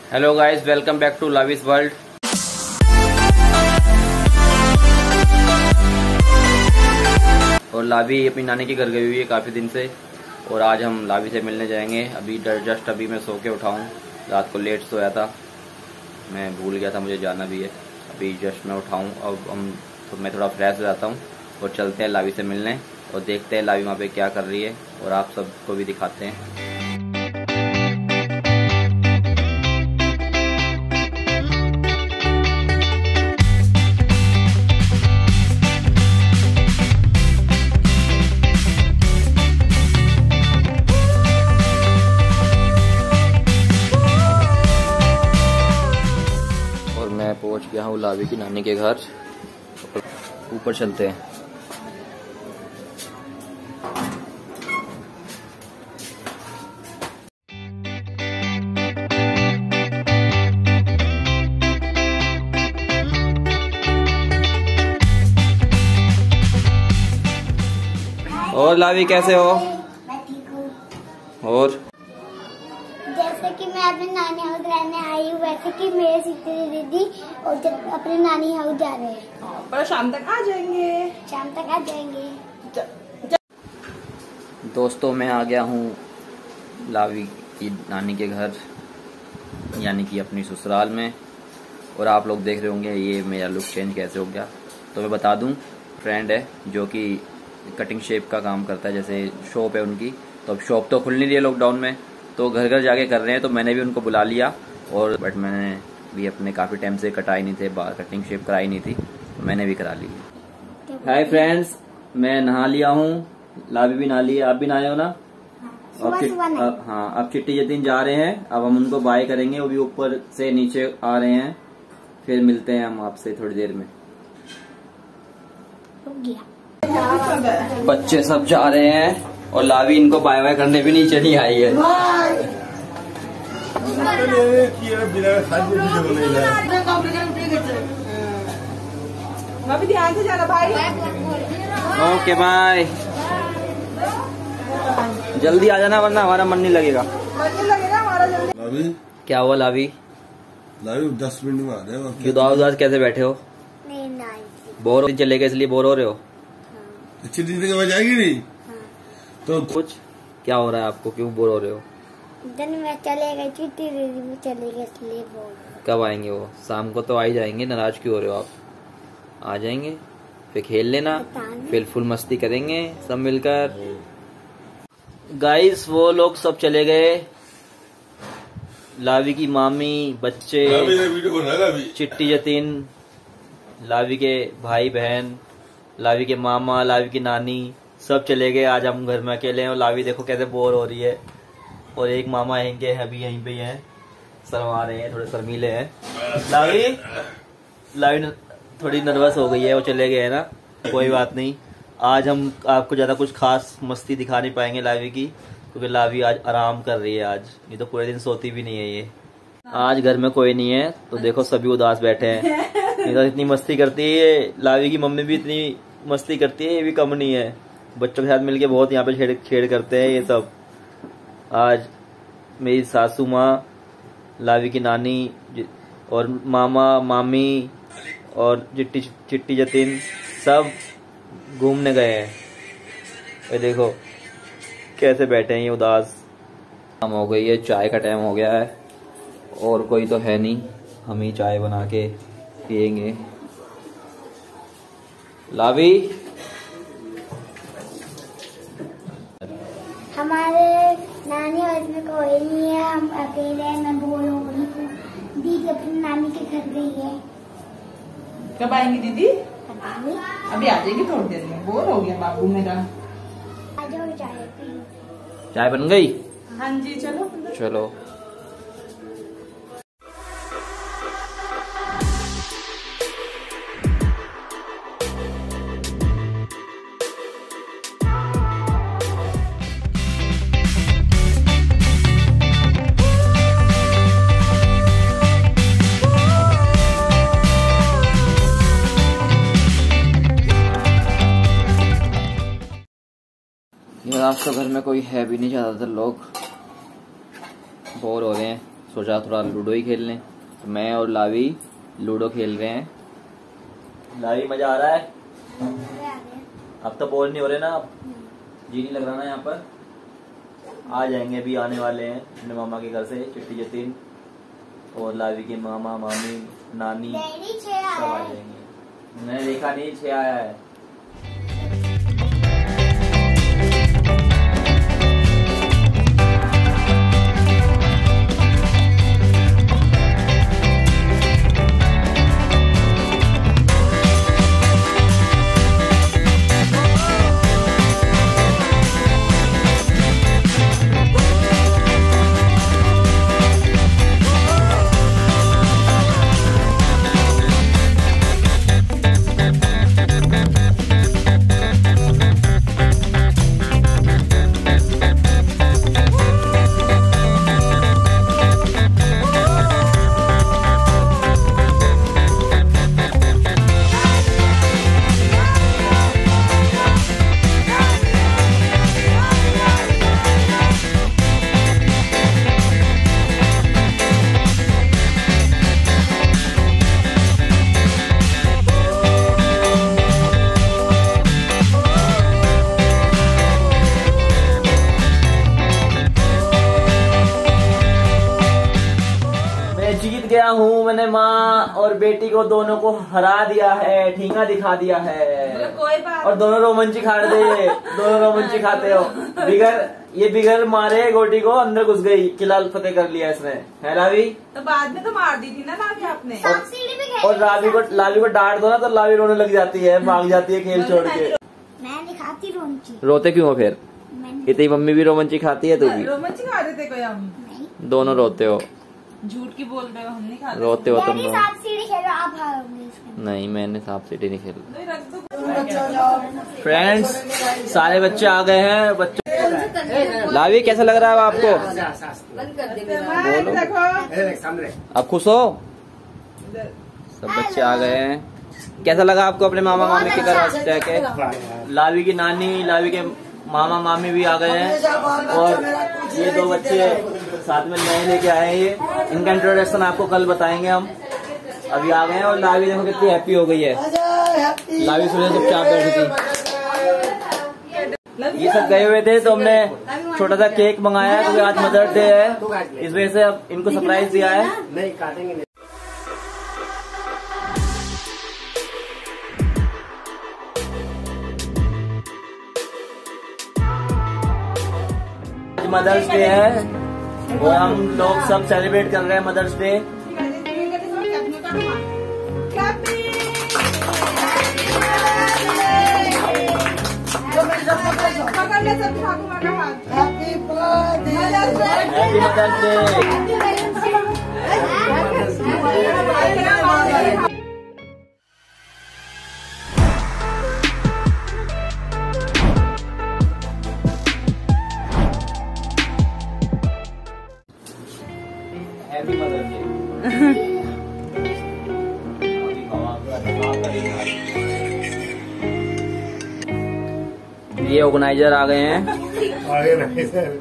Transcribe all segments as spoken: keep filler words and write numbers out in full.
Hello guys, welcome back to Lavish World. और लावी अपनी नानी के घर गई हुई है काफ़ी दिन से, और आज हम लावी से मिलने जाएंगे। अभी जस्ट अभी मैं सो के उठा हूँ, रात को लेट सोया था, मैं भूल गया था मुझे जाना भी है। अभी जस्ट मैं उठाऊँ, अब हम तो मैं थोड़ा फ्रेश हो जाता हूँ और चलते हैं लावी से मिलने और देखते हैं लावी वहाँ पे क्या कर रही है और आप सबको भी दिखाते हैं। मैं पहुंच गया हूँ लावी की नानी के घर, ऊपर चलते हैं। और लावी कैसे हो? मैं ठीक हूँ। और जैसे कि मैं अपने नानी हाउस रहने आई हूँ, वैसे कि मेरे सिस्टर दीदी और जब अपने नानी हाउस जा रहे हैं, पर शाम तक आ जाएंगे। शाम तक आ जाएंगे। ज, ज... दोस्तों, मैं आ गया हूँ लावी की नानी के घर, यानी कि अपनी ससुराल में। और आप लोग देख रहे होंगे ये मेरा लुक चेंज कैसे हो गया। तो मैं बता दूं, फ्रेंड है जो कि कटिंग शेप का काम करता है, जैसे शॉप है उनकी। तो अब शॉप तो खुल नहीं रही है लॉकडाउन में, तो घर घर जाके कर रहे हैं। तो मैंने भी उनको बुला लिया, और बट मैंने भी अपने काफ़ी टाइम से कटाई नहीं थे, बाल कटिंग शेप कराई नहीं थी, तो मैंने भी करा ली। हाय फ्रेंड्स, मैं नहा लिया हूँ, लावी भी नहा ली है, आप भी नहाए हो ना? सुबह सुबह नहीं। अब हाँ, अब चिट्टी जतिन जा रहे हैं, अब हम उनको बाय करेंगे। वो भी ऊपर से नीचे आ रहे हैं, फिर मिलते हैं हम आपसे थोड़ी देर में। हो गया। बच्चे सब जा रहे हैं और लावी इनको बाय बाय करने भी नीचे नहीं आई है। ध्यान से जाना भाई। ओके बाय, जल्दी आ जाना वरना हमारा मन नहीं लगेगा। मन लगेगा हमारा जल्दी। लावी, क्या हुआ लावी? लावी दस मिनट में आ रहे हो। क्यों उदास उदास कैसे बैठे हो? नहीं नहीं। बोर चले गए इसलिए बोर हो रहे हो? अच्छी दिन के बाद जाएगी नहीं तो कुछ क्या हो रहा है आपको, क्यों बोर हो रहे हो? दिन में चले गए, चिट्टी दीदी भी चले गए, इसलिए बोल। कब आएंगे वो? शाम को तो आ ही जाएंगे, नाराज क्यों हो रहे हो आप? आ जाएंगे, फिर खेल लेना, फिर फुल मस्ती करेंगे सब मिलकर। गाइस, वो लोग सब चले गए, लावी की मामी, बच्चे, वीडियो बना लावी, चिट्टी जतिन, लावी के भाई बहन, लावी के मामा, लावी की नानी, सब चले गए। आज हम घर में अकेले हैं और लावी देखो कैसे बोर हो रही है। और एक मामा यहीं है, अभी यहीं पे ही हैं, शर्मा रहे हैं, थोड़े शर्मीले हैं। लावी लावी थोड़ी नर्वस हो गई है, वो चले गए हैं ना, कोई बात नहीं। आज हम आपको ज्यादा कुछ खास मस्ती दिखा नहीं पाएंगे लावी की, क्योंकि लावी आज आराम कर रही है। आज नहीं तो पूरे दिन सोती भी नहीं है ये। आज घर में कोई नहीं है, तो देखो सभी उदास बैठे हैं। नहीं तो इतनी मस्ती करती है लावी की मम्मी भी, इतनी मस्ती करती है, ये भी कम नहीं है। बच्चों के साथ मिलके बहुत यहाँ पे छेड़ छेड़ करते हैं ये सब। आज मेरी सासू माँ, लावी की नानी और मामा मामी और चिट्टी चिट्टी जतिन सब घूमने गए हैं। ये देखो कैसे बैठे हैं ये उदास। शाम हो गई है, चाय का टाइम हो गया है, और कोई तो है नहीं, हम ही चाय बना के पियेंगे। लावी, हमारे नानी हाउस में कोई नहीं है, हम अकेले हैं, मैं बोर हो रही हूँ। दीदी अपनी नानी के घर गई है। कब आएंगी दीदी? पता नहीं। अभी आ जाएगी थोड़ी देर में। बोर हो गया बाबू मेरा। आ जाओ, चाय पी। चाय बन गई? हाँ जी, चलो चलो। आज तो घर में कोई है भी नहीं, ज्यादातर लोग बोर हो रहे हैं, सोचा थोड़ा लूडो ही खेल लें। तो मैं और लावी लूडो खेल रहे हैं। लावी मजा आ रहा है? अब तो बोर नहीं हो रहे ना? अब जी नहीं लग रहा ना यहाँ पर? आ जाएंगे, अभी आने वाले हैं अपने मामा के घर से चिट्टी जतीन और लावी के मामा मामी नानी सब आ जाएंगे। मैंने देखा नहीं छह आया है। जीत गया हूँ, मैंने माँ और बेटी को दोनों को हरा दिया है, ठींगा दिखा दिया है। कोई बात और दोनों रोमंची खा दे, दोनों रोमंची खाते हो। बिगर ये बिगर मारे गोटी को अंदर घुस गई, किला फतेह कर लिया इसने, है लावी? तो बाद में तो मार दी थी ना लावी आपने। और लावी को लावी को डांट दो ना तो लावी रोने लग जाती है, भाग जाती है खेल छोड़ के। मैं नहीं खाती रोमंची। रोते क्यों हो फिर? इतनी मम्मी भी रोमंची खाती है, तू भी? रोमंची खा रहे थे कोई हम? दोनों रोते हो। झूठ की बोल रहे हो, हम नहीं खाते। रोते हो तुम लोग। सांप सीढ़ी खेलो, आप हारोगे इसमें। नहीं, मैंने सांप सीढ़ी नहीं खेली। नहीं, रख दो। फ्रेंड्स, सारे बच्चे आ गए हैं। बच्चे लावी कैसा लग रहा है आपको? बोलो, आप खुश हो? सब बच्चे आ गए हैं। कैसा लगा आपको अपने मामा मामी की तरफ जाके? लावी की नानी, लावी के मामा मामी भी आ गए हैं और ये दो बच्चे साथ में नए लेके आए हैं। ये इनका इंट्रोडक्शन आपको कल बताएंगे हम। अभी आ गए हैं और लावी देखो कितनी हैप्पी हो गई है। लावी सुबह चुपचाप बैठी थी। ये सब गए हुए थे तो हमने छोटा सा केक मंगाया है क्योंकि आज मदर्स डे है, इस वजह से अब इनको सरप्राइज दिया है। नहीं काटेंगे। मदर्स डे है और हम लोग सब सेलिब्रेट कर रहे हैं Mother's Day. Happy Mother's Day. Happy Mother's Day. ये ऑर्गेनाइजर आ गए हैं। आगे नहीं सर।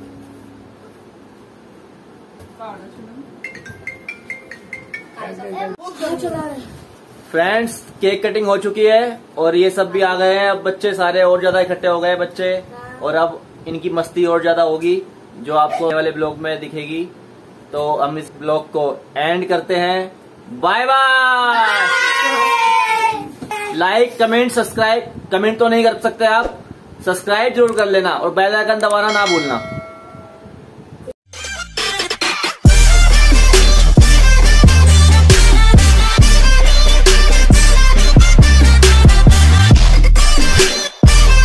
फ्रेंड्स, केक कटिंग हो चुकी है और ये सब भी आ गए हैं। अब बच्चे सारे और ज्यादा इकट्ठे हो गए बच्चे, और अब इनकी मस्ती और ज्यादा होगी जो आपको वाले ब्लॉग में दिखेगी। तो हम इस ब्लॉग को एंड करते हैं। Bye bye. Like comment subscribe, comment तो नहीं कर सकते आप, सब्सक्राइब जरूर कर लेना और बेल आइकन दबाना ना भूलना।